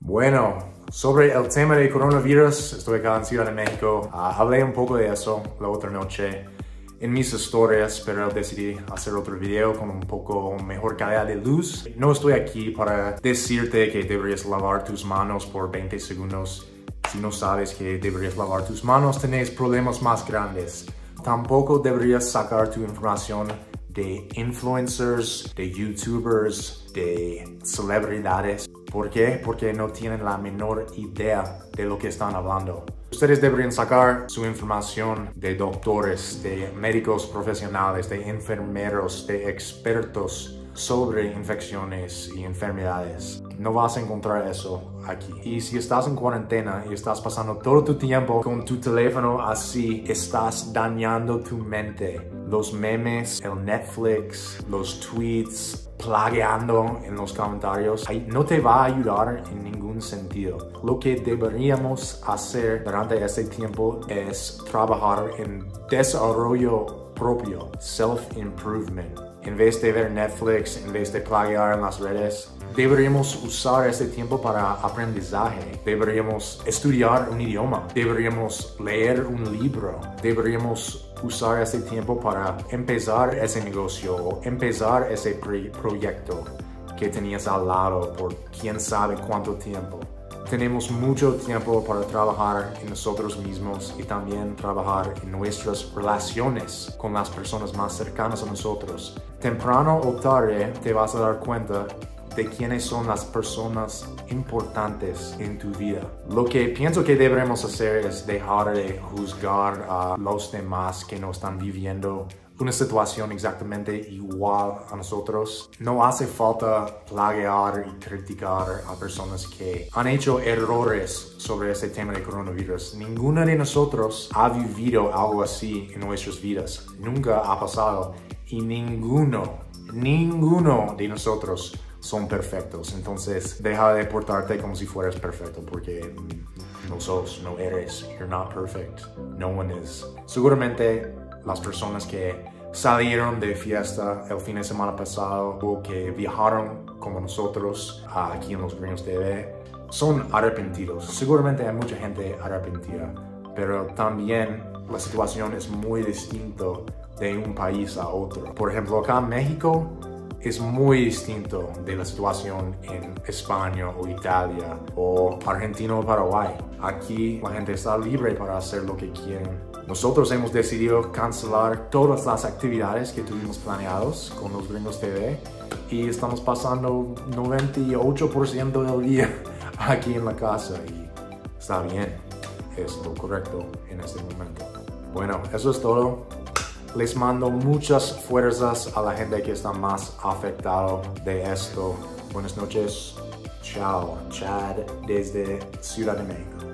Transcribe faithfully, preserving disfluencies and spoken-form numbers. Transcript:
Bueno, sobre el tema de coronavirus, estoy acá en Ciudad de México. Uh, hablé un poco de eso la otra noche en mis historias, pero decidí hacer otro video con un poco mejor calidad de luz. No estoy aquí para decirte que deberías lavar tus manos por veinte segundos. Si no sabes que deberías lavar tus manos, tenés problemas más grandes. Tampoco deberías sacar tu información de influencers, de youtubers, de celebridades. ¿Por qué? Porque no tienen la menor idea de lo que están hablando. Ustedes deberían sacar su información de doctores, de médicos profesionales, de enfermeros, de expertos sobre infecciones y enfermedades. No vas a encontrar eso aquí. Y si estás en cuarentena y estás pasando todo tu tiempo con tu teléfono así, estás dañando tu mente. Los memes, el Netflix, los tweets, plagiando en los comentarios, no te va a ayudar en ningún sentido. Lo que deberíamos hacer durante este tiempo es trabajar en desarrollo propio, self-improvement. En vez de ver Netflix, en vez de plagiar en las redes, deberíamos usar este tiempo para aprendizaje. Deberíamos estudiar un idioma. Deberíamos leer un libro. Deberíamos usar ese tiempo para empezar ese negocio o empezar ese proyecto que tenías al lado por quién sabe cuánto tiempo. Tenemos mucho tiempo para trabajar en nosotros mismos y también trabajar en nuestras relaciones con las personas más cercanas a nosotros. Temprano o tarde te vas a dar cuenta de quiénes son las personas importantes en tu vida. Lo que pienso que deberemos hacer es dejar de juzgar a los demás que no están viviendo una situación exactamente igual a nosotros. No hace falta plagiar y criticar a personas que han hecho errores sobre este tema de coronavirus. Ninguno de nosotros ha vivido algo así en nuestras vidas. Nunca ha pasado. Y ninguno, ninguno de nosotros son perfectos. Entonces, deja de portarte como si fueras perfecto, porque no sos, no eres. You're not perfect. No one is. Seguramente las personas que salieron de fiesta el fin de semana pasado o que viajaron como nosotros aquí en los Gringos T V son arrepentidos. Seguramente hay mucha gente arrepentida, pero también la situación es muy distinta de un país a otro. Por ejemplo, acá en México es muy distinto de la situación en España o Italia o Argentina o Paraguay. Aquí la gente está libre para hacer lo que quieren. Nosotros hemos decidido cancelar todas las actividades que tuvimos planeados con los Gringos T V y estamos pasando noventa y ocho por ciento del día aquí en la casa y está bien, es lo correcto en este momento. Bueno, eso es todo. Les mando muchas fuerzas a la gente que está más afectado de esto. Buenas noches. Chao. Chad desde Ciudad de México.